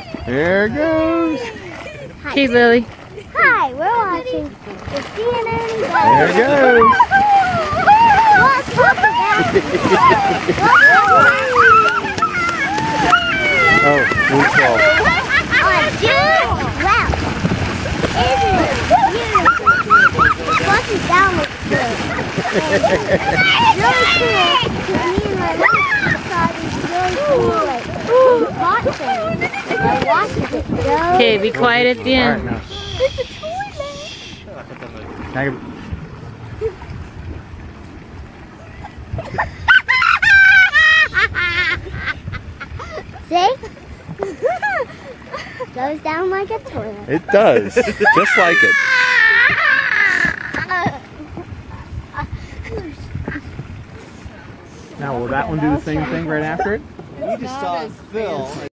There it goes. Okay, Lily. Hi, we're watching the CNN. There it goes. Let's talk about Oh, move slow. Wow. Isn't it beautiful? Flushing down looks good. Really cool. Because me and my mom saw these really cool, like, hot things. I watched it go. Okay, be quiet at the All right, end. now. It's a toilet. Now See? Goes down like a toilet. it does, just like it. Now, will that one do the same thing right after it? We just saw Phil.